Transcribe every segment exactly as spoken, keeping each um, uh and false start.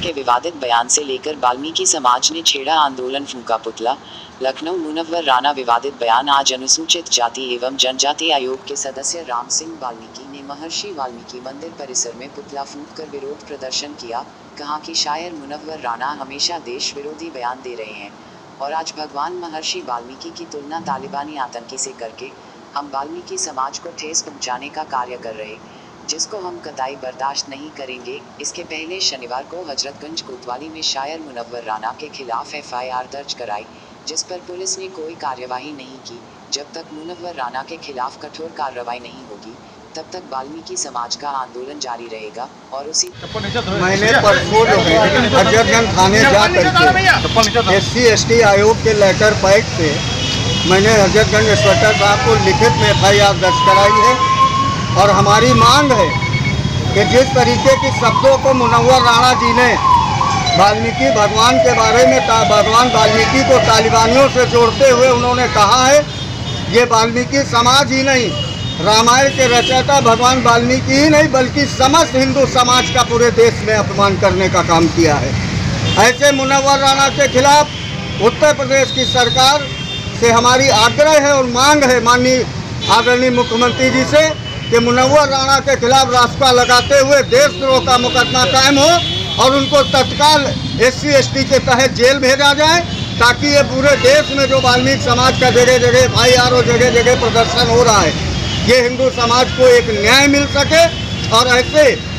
के विवादित बयान से लेकर वाल्मीकि समाज ने छेड़ा आंदोलन, फूंका पुतला। लखनऊ मुनव्वर राणा विवादित बयान। आज अनुसूचित जाति एवं जनजाति आयोग के सदस्य राम सिंह वाल्मीकि ने महर्षि वाल्मीकि मंदिर परिसर में पुतला फूंक कर विरोध प्रदर्शन किया। कहा कि शायर मुनव्वर राणा हमेशा देश विरोधी बयान दे रहे हैं और आज भगवान महर्षि वाल्मीकि की तुलना तालिबानी आतंकी से करके हम वाल्मीकि समाज को ठेस पहुंचाने का कार्य कर रहे, जिसको हम कतई बर्दाश्त नहीं करेंगे। इसके पहले शनिवार को हजरतगंज कोतवाली में शायर मुनव्वर राणा के खिलाफ एफ आई आर दर्ज कराई, जिस पर पुलिस ने कोई कार्यवाही नहीं की। जब तक मुनव्वर राणा के खिलाफ कठोर कार्रवाई नहीं होगी, तब तक वाल्मीकि समाज का आंदोलन जारी रहेगा। और उसी मैंने परसों जो है हजरतगंज थाने जा करके एस सी एस टी आयोग के लेटर पैड पे मैंने हजरतगंज इंस्पेक्टर साहब को लिखित में एफ आई आर दर्ज कराई है और हमारी मांग है कि जिस तरीके की शब्दों को मुनव्वर राणा जी ने वाल्मीकि भगवान के बारे में भगवान वाल्मीकि को तालिबानियों से जोड़ते हुए उन्होंने कहा है, ये वाल्मीकि समाज ही नहीं, रामायण के रचयिता भगवान वाल्मीकि ही नहीं बल्कि समस्त हिंदू समाज का पूरे देश में अपमान करने का काम किया है। ऐसे मुनव्वर राणा के खिलाफ उत्तर प्रदेश की सरकार से हमारी आग्रह है और मांग है माननीय आदरणीय मुख्यमंत्री जी से कि मुनव्वर राणा के खिलाफ रास्ता लगाते हुए देशद्रोह का मुकदमा कायम हो और उनको तत्काल एस सी एस टी के तहत जेल भेजा जाए, ताकि ये पूरे देश में जो वाल्मीकि समाज का जगह जगह एफ आई आर और जगह जगह प्रदर्शन हो रहा है, ये हिंदू समाज को एक न्याय मिल सके। और ऐसे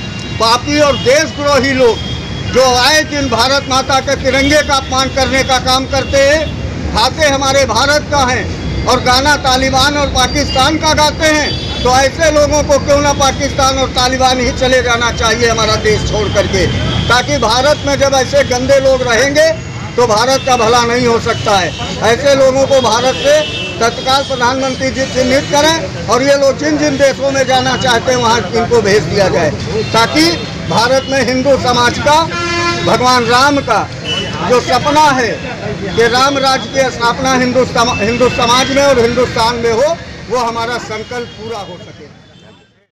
पापी और देशद्रोही लोग जो आए दिन भारत माता के तिरंगे का अपमान करने का काम करते हैं, खाते हमारे भारत का हैं और गाना तालिबान और पाकिस्तान का गाते हैं, तो ऐसे लोगों को क्यों ना पाकिस्तान और तालिबान ही चले जाना चाहिए हमारा देश छोड़ करके, ताकि भारत में जब ऐसे गंदे लोग रहेंगे तो भारत का भला नहीं हो सकता है। ऐसे लोगों को भारत से तत्काल प्रधानमंत्री जी चिन्हित करें और ये लोग जिन जिन देशों में जाना चाहते हैं वहाँ इनको भेज दिया जाए, ताकि भारत में हिंदू समाज का, भगवान राम का जो सपना है कि राम राज्य की स्थापना हिंदू हिंदू समाज में और हिंदुस्तान में हो, वो हमारा संकल्प पूरा हो सके।